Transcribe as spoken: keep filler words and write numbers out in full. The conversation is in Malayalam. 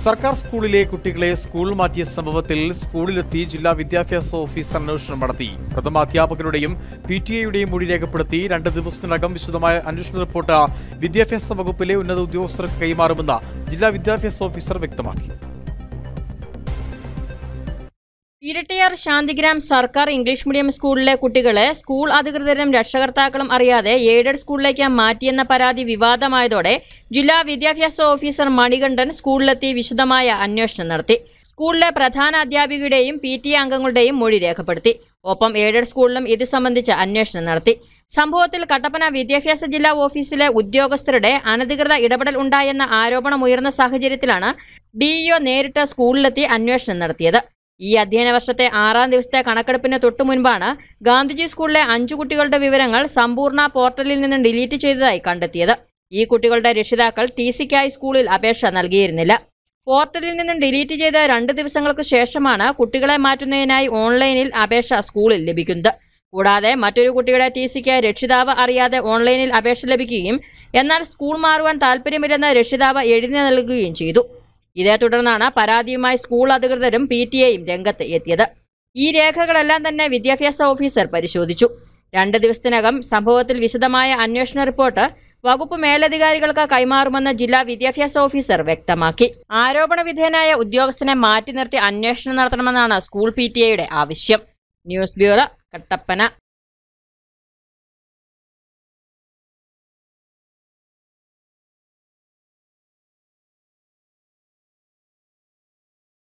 സർക്കാർ സ്കൂളിലെ കുട്ടികളെ സ്കൂൾ മാറ്റിയ സംഭവത്തിൽ സ്കൂളിലെത്തി ജില്ലാ വിദ്യാഭ്യാസ ഓഫീസർ അന്വേഷണം നടത്തി. പ്രഥമ അധ്യാപകരുടെയും പി ടി എയുടെയും മൊഴി രേഖപ്പെടുത്തി രണ്ട് ദിവസത്തിനകം വിശദമായ അന്വേഷണ റിപ്പോർട്ട് വിദ്യാഭ്യാസ വകുപ്പിലെ ഉന്നത ഉദ്യോഗസ്ഥർക്ക് കൈമാറുമെന്ന് ജില്ലാ വിദ്യാഭ്യാസ ഓഫീസർ വ്യക്തമാക്കി. ഇരട്ടിയാർ ശാന്തിഗ്രാം സർക്കാർ ഇംഗ്ലീഷ് മീഡിയം സ്കൂളിലെ കുട്ടികളെ സ്കൂൾ അധികൃതരും രക്ഷകർത്താക്കളും അറിയാതെ എയ്ഡഡ് സ്കൂളിലേക്ക് മാറ്റിയെന്ന പരാതി വിവാദമായതോടെ ജില്ലാ വിദ്യാഭ്യാസ ഓഫീസർ മണികണ്ഠൻ സ്കൂളിലെത്തി വിശദമായ അന്വേഷണം നടത്തി. സ്കൂളിലെ പ്രധാന അധ്യാപികയുടെയും പി ടി എ അംഗങ്ങളുടെയും മൊഴി രേഖപ്പെടുത്തി. ഒപ്പം എയ്ഡഡ് സ്കൂളിലും ഇത് സംബന്ധിച്ച് അന്വേഷണം നടത്തി. സംഭവത്തിൽ കട്ടപ്പന വിദ്യാഭ്യാസ ജില്ലാ ഓഫീസിലെ ഉദ്യോഗസ്ഥരുടെ അനധികൃത ഇടപെടൽ ഉണ്ടായെന്ന ആരോപണമുയർന്ന സാഹചര്യത്തിലാണ് ഡിഇഒ നേരിട്ട് സ്കൂളിലെത്തി അന്വേഷണം നടത്തിയത്. ഈ അധ്യയന വർഷത്തെ ആറാം ദിവസത്തെ കണക്കെടുപ്പിന് തൊട്ടു മുൻപാണ് ഗാന്ധിജി സ്കൂളിലെ അഞ്ചു കുട്ടികളുടെ വിവരങ്ങൾ സമ്പൂർണ്ണ പോർട്ടലിൽ നിന്ന് ഡിലീറ്റ് ചെയ്തതായി കണ്ടെത്തിയത്. ഈ കുട്ടികളുടെ രക്ഷിതാക്കൾ ടി സിക്കായി സ്കൂളിൽ അപേക്ഷ നൽകിയിരുന്നില്ല. പോർട്ടലിൽ നിന്നും ഡിലീറ്റ് ചെയ്ത രണ്ട് ദിവസങ്ങൾക്ക് ശേഷമാണ് കുട്ടികളെ മാറ്റുന്നതിനായി ഓൺലൈനിൽ അപേക്ഷ സ്കൂളിൽ ലഭിക്കുന്നത്. കൂടാതെ മറ്റൊരു കുട്ടിയുടെ ടി സിക്ക് രക്ഷിതാവ് അറിയാതെ ഓൺലൈനിൽ അപേക്ഷ ലഭിക്കുകയും എന്നാൽ സ്കൂൾ മാറുവാൻ താൽപ്പര്യമില്ലെന്ന് രക്ഷിതാവ് എഴുതി നൽകുകയും ചെയ്തു. ഇതേ തുടർന്നാണ് പരാതിയുമായി സ്കൂൾ അധികൃതരും പി ടി എയും രംഗത്ത് എത്തിയത്. ഈ രേഖകളെല്ലാം തന്നെ വിദ്യാഭ്യാസ ഓഫീസർ പരിശോധിച്ചു. രണ്ട് ദിവസത്തിനകം സംഭവത്തിൽ വിശദമായ അന്വേഷണ റിപ്പോർട്ട് വകുപ്പ് മേലധികാരികൾക്ക് കൈമാറുമെന്ന് ജില്ലാ വിദ്യാഭ്യാസ ഓഫീസർ വ്യക്തമാക്കി. ആരോപണ വിധേയനായ ഉദ്യോഗസ്ഥനെ മാറ്റി നിർത്തി അന്വേഷണം നടത്തണമെന്നാണ് സ്കൂൾ പി ടി എയുടെ ആവശ്യം. News bureau, Kattappana.